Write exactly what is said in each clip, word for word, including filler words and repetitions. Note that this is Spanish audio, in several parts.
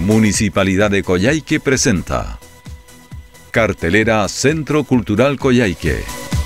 Municipalidad de Coyhaique presenta Cartelera Centro Cultural Coyhaique.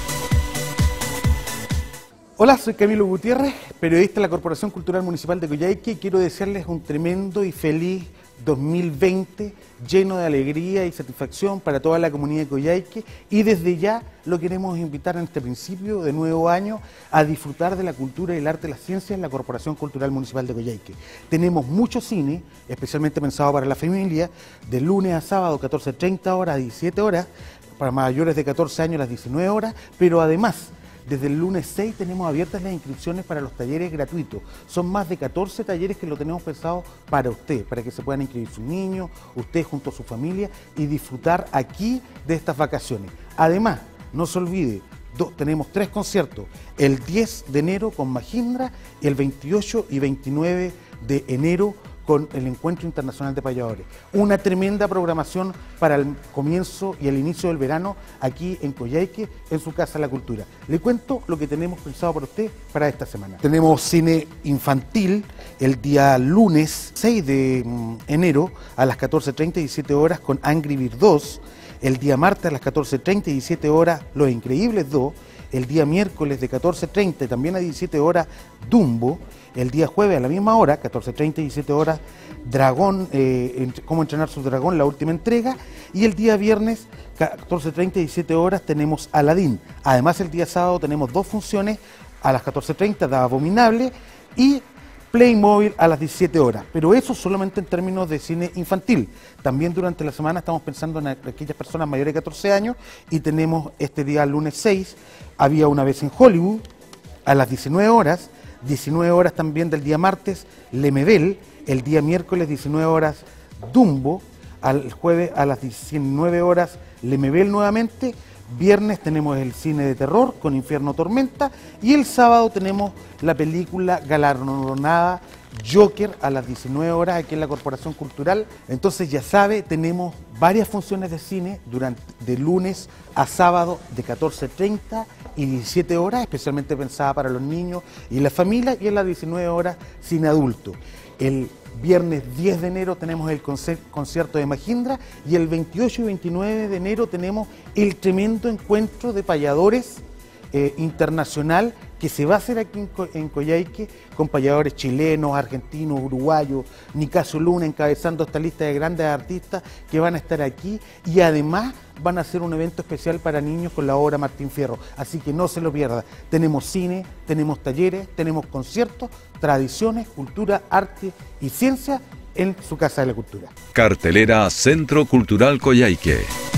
Hola, soy Camilo Gutiérrez, periodista de la Corporación Cultural Municipal de Coyhaique, y quiero desearles un tremendo y feliz dos mil veinte, lleno de alegría y satisfacción para toda la comunidad de Coyhaique, y desde ya lo queremos invitar en este principio de nuevo año a disfrutar de la cultura y el arte y las ciencias en la Corporación Cultural Municipal de Coyhaique. Tenemos mucho cine, especialmente pensado para la familia, de lunes a sábado, catorce treinta horas a diecisiete horas, para mayores de catorce años las diecinueve horas, pero además desde el lunes seis tenemos abiertas las inscripciones para los talleres gratuitos. Son más de catorce talleres que lo tenemos pensado para usted, para que se puedan inscribir sus niños, usted junto a su familia y disfrutar aquí de estas vacaciones. Además, no se olvide, do, tenemos tres conciertos, el diez de enero con Magindra y el veintiocho y veintinueve de enero con el Encuentro Internacional de Payadores. Una tremenda programación para el comienzo y el inicio del verano aquí en Coyhaique, en su Casa de la Cultura. Le cuento lo que tenemos pensado para usted para esta semana. Tenemos cine infantil el día lunes seis de enero a las catorce treinta y diecisiete horas con Angry Birds dos, el día martes a las catorce treinta y diecisiete horas Los Increíbles dos, el día miércoles de catorce treinta y también a diecisiete horas Dumbo, el día jueves a la misma hora, catorce treinta y diecisiete horas, Dragón, eh, Cómo entrenar su dragón, la última entrega, y el día viernes, catorce treinta y diecisiete horas, tenemos Aladín. Además, el día sábado tenemos dos funciones, a las catorce treinta de Abominable y Playmobil a las diecisiete horas, pero eso solamente en términos de cine infantil. También durante la semana estamos pensando en aquellas personas mayores de catorce años y tenemos este día lunes seis, Había una vez en Hollywood, a las diecinueve horas, diecinueve horas también del día martes, Lemebel, el día miércoles diecinueve horas, Dumbo, al jueves a las diecinueve horas, Lemebel nuevamente, viernes tenemos el cine de terror con Infierno Tormenta y el sábado tenemos la película galardonada Joker a las diecinueve horas aquí en la Corporación Cultural. Entonces ya sabe, tenemos varias funciones de cine durante de lunes a sábado de catorce treinta y diecisiete horas, especialmente pensada para los niños y la familia, y en las diecinueve horas cine adulto. El viernes diez de enero tenemos el concierto de Magindra y el veintiocho y veintinueve de enero tenemos el tremendo encuentro de payadores eh, internacional que se va a hacer aquí en, Co en Coyhaique con payadores chilenos, argentinos, uruguayos, Nicasio Luna encabezando esta lista de grandes artistas que van a estar aquí, y además van a hacer un evento especial para niños con la obra Martín Fierro, así que no se lo pierda. Tenemos cine, tenemos talleres, tenemos conciertos, tradiciones, cultura, arte y ciencia en su Casa de la Cultura. Cartelera Centro Cultural Coyhaique.